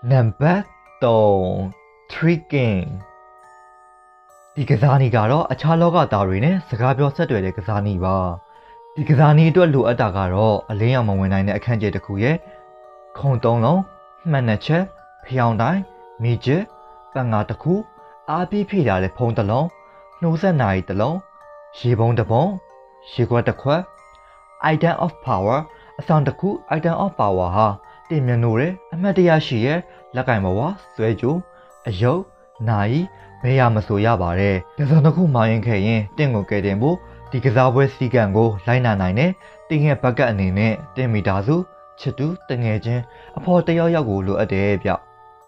နံပါတ်3 tricking ဒီကစားနည်းကတော့အခြားလောကသားတွေနဲ့စကားပြောဆက်သွယ်တဲ့ကစားနည်းပါဒီကစားနည်းအတွက်လိုအပ်တာကတော့အလင်းရောင်မဝင်နိုင်တဲ့အခန်းကျယ်တစ်ခုရဲ့ခုံ3လုံးမှန်နှစ်ချက်ဖျောင်းတိုင်းမိကျပန်ငါတစ်ခုအားပြည့်ဖြည့်ထားတဲ့ဖုံးတစ်လုံးနှိုးဆက်နာရီတစ်လုံးရေပုံးတစ်ပုံရေခွက်တစ်ခွက် item of power အဆောင်တစ်ခု item of power ဟာတင်မြနိုးတဲ့အမှတ်တရရှိရဲ့လက်ကင်ဘဝဆွဲကြိုးအယုတ်နိုင်ဘယ်ရမဆိုရပါတယ်။ကစားတစ်ခုမှရင်ခဲ့ရင်တင့်ကိုကဲတင်ဖို့ဒီကစားပွဲစီကံကိုလိုက်နာနိုင်တဲ့တင်ရဲ့ဘက်ကတ်အနေနဲ့တင်မီတာစုချစ်တူတငယ်ချင်းအဖော်တယောက်ယောက်ကိုလိုအပ်တယ်ဗျ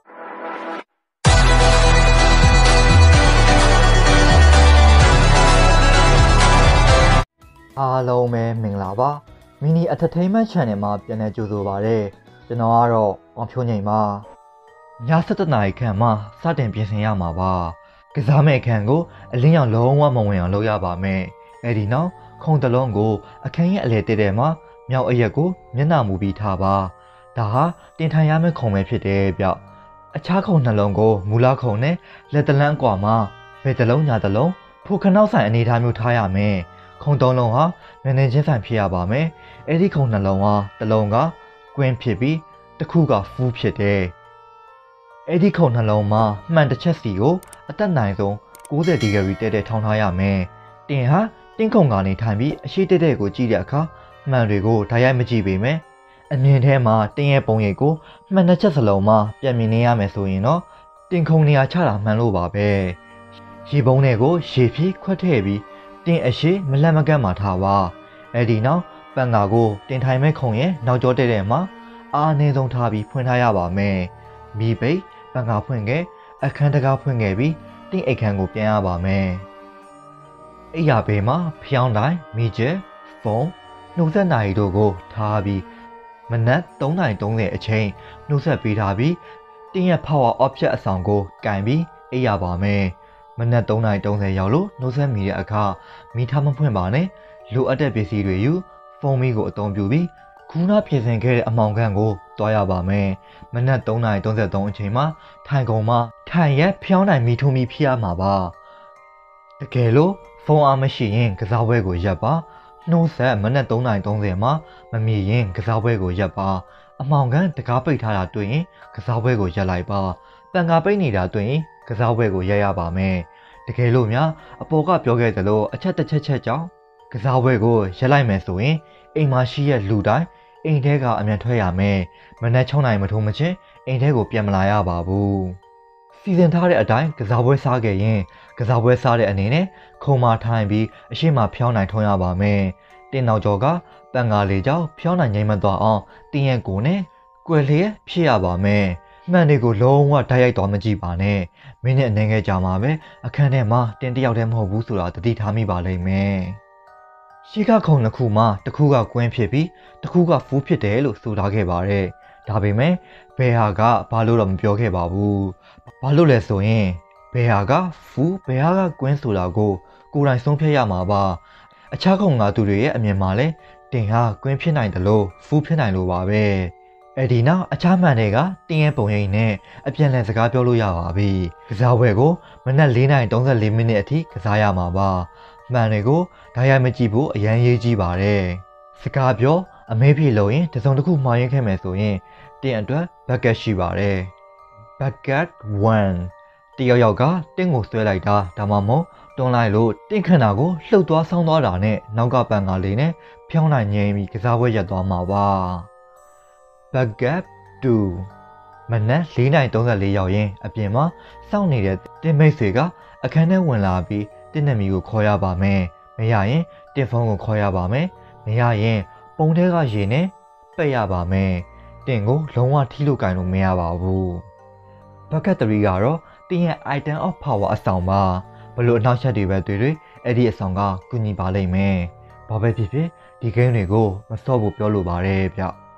။အားလုံးပဲမင်္ဂလာပါမီနီ entertainment channel မှာပြန်လည်ကြိုဆိုပါရစေကျွန်တော်ကတော့အောင်ဖြိုးငိမ်ပါည7:00 နာရီခန့်မှာစတင်ပြင်ဆင်ရမှာပါကစားမဲ့အခန်းကိုအလင်းရောင်လုံးဝမဝင်အောင်လုပ်ရပါမယ်အဲဒီနောက်ခုံတလုံးကိုအခန်းရဲ့အလဲတဲမှာမြောက်အရက်ကိုမျက်နှာမူပြီးထားပါဒါဟာတင်ထိုင်ရမယ့်ခုံပဲဖြစ်တယ်ဗျအခြားခုံနှလုံးကိုမူလခုံနဲ့လက်တလန်းအကွာမှာဘယ်တလုံးညာတလုံးဖို့ခနောက်ဆိုင်အနေထားမျိုးထားရမယ်ခုံ3လုံးဟာနည်းနည်းချင်းဆိုင်ဖြစ်ရပါမယ်အဲ့ဒီခုံနှလုံးဟာတစ်လုံးကကွင်းဖြစ်ပြီးတစ်ခုကဖူးဖြစ်တယ်အဲ့ဒီခုံနှလုံးမှာမှန်တစ်ချက်စီကိုအသက်နိုင်ဆုံး90 ဒီဂရီတဲထောင်းထားရမယ်တင်ဟာတင်းခုံကနေထိုင်ပြီးအရှိတဲကိုကြည့်တဲ့အခါမှန်တွေကိုဓာတ်ရိုက်မကြည့်ပေမဲ့အမြင်ထဲမှာတင်းရဲ့ပုံရိပ်ကိုမှန်တစ်ချက်စလုံးမှာပြန်မြင်နေရမယ်ဆိုရင်တော့တင်ခုံနေရာချတာမှန်လို့ပါပဲရေပုံးတွေကိုရေဖြည့်ခွက်ထည့်ပြီးတင်အရှိမလက်မကန့်မှာထားပါအဲ့ဒီနောက်ပန်ကာကိုတင်ထိုင်မဲ့ခုံရဲ့နောက်ကျောတဲမှာအားအနည်းဆုံးထားပြီးဖွင့်ထားရပါမယ်မီပိတ်ပန်ကာဖွင့်ခဲ့အခန်းတကားဖွင့်ခဲ့ပြီးတင်းအိတ်ခန်းကိုပြန်ရပါမယ်အိယာဘေးမှာဖျောင်းတိုင်းမီကျဲဖုန်းနှုတ်ဆက်နာရီတို့ကိုထားပြီးမနက်3:30အချိန်နှုတ်ဆက်ပေးထားပြီးတင်းရဲ့ power object အဆောင်ကိုကင်ပြီးအိယာပါမယ်မနက်3:30ရောက်လို့နှုတ်ဆက်မိတဲ့အခါမိထားမဖွင့်ပါနဲ့လိုအပ်တဲ့ပစ္စည်းတွေယူဖုန်းမီကိုအသုံးပြုပြီးခုနပြင်ဆင်ခဲ့တဲ့အမောင်ခန့်ကိုတွားရပါမယ်မနက်3:33အချိန်မှာထိုင်ကုန်မှာထိုင်ရက်ဖျောင်းနိုင်မိထိုးမိဖြစ်ရမှာပါတကယ်လို့ဖုန်းအားမရှိရင်ကစားပွဲကိုရပ်ပါနှိုးဆက်မနက်3:30မှာမမြင်ရင်ကစားပွဲကိုရပ်ပါအမောင်ခန့်တကားပိတ်ထားတာတွေ့ရင်ကစားပွဲကိုရပ်လိုက်ပါပန်ကာပိတ်နေတာတွေ့ရင်ကစားပွဲကိုရပ်ရပါမယ်တကယ်လို့များအပေါ်ကပြောခဲ့သလိုအချက်တစ်ချက်ကြောင့်ကစားပွဲကိုရပ်လိုက်မယ်ဆိုရင်အိမ်မှာရှိတဲ့လူတိုင်းအိမ်ထဲကအမြန်ထွက်ရမယ်မနက်6နာရီမထိုးမချင်းအိမ်ထဲကိုပြန်မလာရပါဘူးစီစဉ်ထားတဲ့အတိုင်းကစားပွဲစားခဲ့ရင်ကစားပွဲစားတဲ့အနေနဲ့ခုံမာထိုင်ပြီးအရှိမဖျောင်းနိုင်ထုံးရပါမယ်တင်းနောက်ကျော်ကပန်ကာလေးကြောင့်ဖျောင်းနိုင်ငိမ့်မသွားအောင်တင်းရဲ့ကိုနဲ့ကွယ်လျက်ဖြစ်ရပါမယ်မှန်တွေကိုလုံးဝဓာတ်ရိုက်သွားမကြည့်ပါနဲ့မင်းနဲ့အနေငယ်ကြမှာပဲအခန်းထဲမှာတင်းတယောက်တည်းမဟုတ်ဘူးဆိုတာသတိထားမိပါလိမ့်မယ်ရှိကခုံတစ်ခုမှာတစ်ခုကကွင်းဖြစ်ပြီးတစ်ခုကဖူးဖြစ်တယ်လို့ဆိုထားခဲ့ပါတယ်ဒါပေမဲ့ဘယ်ဟာကဘာလို့တော့မပြောခဲ့ပါဘူးဘာလို့လဲဆိုရင်ဘယ်ဟာကဖူးဘယ်ဟာကကွင်းဆိုတာကိုကိုယ်တိုင်ဆုံးဖြတ်ရမှာပါအခြားခုံကသူတွေရဲ့အမြင်မှာလဲတင်ဟာကွင်းဖြစ်နိုင်တယ်လို့ဖူးဖြစ်နိုင်လို့ပါပဲအဲ့ဒီနောက်အခြားမှန်တွေကတင်းရဲ့ပုံရိပ်နဲ့အပြန်လည်စကားပြောလို့ရပါပြီကစားပွဲကိုမနက်4:34မိနစ်အထိကစားရမှာပါမှန်တွေကိုဓာတ်ရိုက်မကြည့်ဖို့အရန်ရေးကြီးပါတယ်စကားပြောအမေးဖြေလို့ရင်တစုံတစ်ခုမှားရင်းခဲ့မယ်ဆိုရင်တင်းအတွက်ဘက်ကတ်ရှိပါတယ်ဘက်ကတ်1တယောက်ယောက်ကတင်းကိုဆွဲလိုက်တာဒါမှမဟုတ်တွန်းလိုက်လို့တင်းခန္ဓာကိုလှုပ်သွားဆောင်းသွားတာနဲ့နောက်ကပန်ကားလေးနဲ့ဖြောင်းနိုင်ငြိမ်းပြီးကစားပွဲရပ်သွားမှာပါဘက်ကတ်2မနက်4:34ရောက်ရင်အပြင်မှာစောင့်နေတဲ့တင်းမိတ်ဆွေကအခန်းထဲဝင်လာပြီးတင်းနမီကိုခေါ်ရပါမယ်မရရင်တင်းဖုန်းကိုခေါ်ရပါမယ်မရရင်ပုံထဲကရေနဲ့ပက်ရပါမယ်တင်းကိုလုံးဝထိလို့ကင်လို့မရပါဘူးဘက်ကတ်3ကတော့တင်းရဲ့ item of power အဆောင်ပါဘလို့အနောက်ချက်တွေပဲတွေ့အဲ့ဒီအဆောင်ကကူညီပါလိမ့်မယ်ဘာပဲဖြစ်ဖြစ်ဒီ game တွေကိုမစော့ဖို့ပြောလိုပါတယ်ဗျ